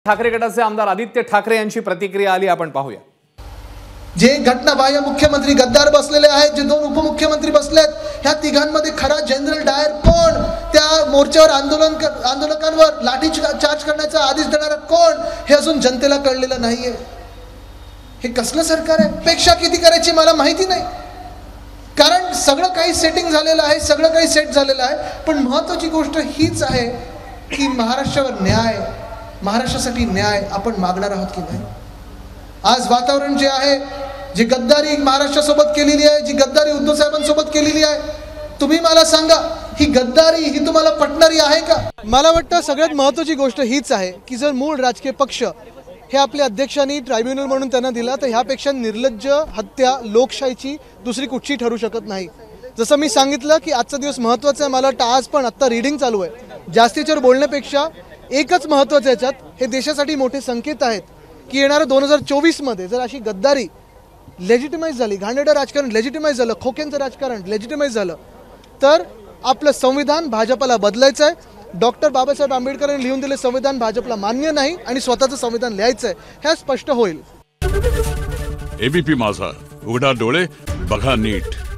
ठाकरे गटाचे आमदार आदित्य ठाकरे यांची प्रतिक्रिया आली, आपण पाहूया। जे घटनाबाह्य मुख्यमंत्री गद्दार बसलेले आहेत, जे दोन उपमुख्यमंत्री बसलेत, ह्या तिघांमध्ये खरा जनरल डायर कोण, त्या मोर्चावर आंदोलकांवर लाठी चार्ज करण्याचा आदेश देणारा कोण, हे अजून जनतेला कळलेलं नाहीये। हे कसलं सरकार आहे? पेक्षा किती करायची मला माहिती नाही, कारण सगळं काही सेटिंग झालेलं आहे, सगळं काही सेट झालेलं आहे। पण महत्त्वाची गोष्ट हीच आहे की महाराष्ट्रावर न्याय, महाराष्ट्रासाठी न्याय आपण मागणार आहोत की नाही। आज वातावरण जे आहे, जी गद्दारी महाराष्ट्रासोबत केलेली आहे, जी गद्दारी उद्धव साहेबांसोबत केलेली आहे, तुम्ही मला सांगा ही गद्दारी ही तुम्हाला पटणारी आहे का? मला वाटतं सगळ्यात महत्त्वाची गोष्ट हीच आहे की जर मूळ राजकीय पक्ष हे आपल्या अध्यक्षांनी ट्रायब्युनल म्हणून त्यांना दिला, तर ह्यापेक्षा निर्लज्ज हत्या लोकशाहीची दुसरी कुठची ठरू शकत नाही। जसं मी सांगितलं की आजचा दिवस महत्त्वाचा आहे, मला वाटतं आज पण आत्ता रीडिंग चालू आहे, जास्तीच्यावर बोलण्यापेक्षा एकच महत्त्वाचं याच्यात, हे देशासाठी मोठे संकेत आहेत की येणाऱ्या 2024 मध्ये जर अशी गद्दारी लेजिटिमाइज झाली, घाणेरडं राजकारण लेजिटिमाइज झालं, खोक्यांचं राजकारण लेजिटिमाइज झालं, तर आपलं संविधान भाजपला बदलायचं आहे। डॉक्टर बाबासाहेब आंबेडकरांनी लिहून दिले संविधान भाजपला मान्य नाही आणि स्वतःचं संविधान लिहायचं आहे, हे स्पष्ट होईल। एबीपी माझा, उघडा डोळे बघा नीट।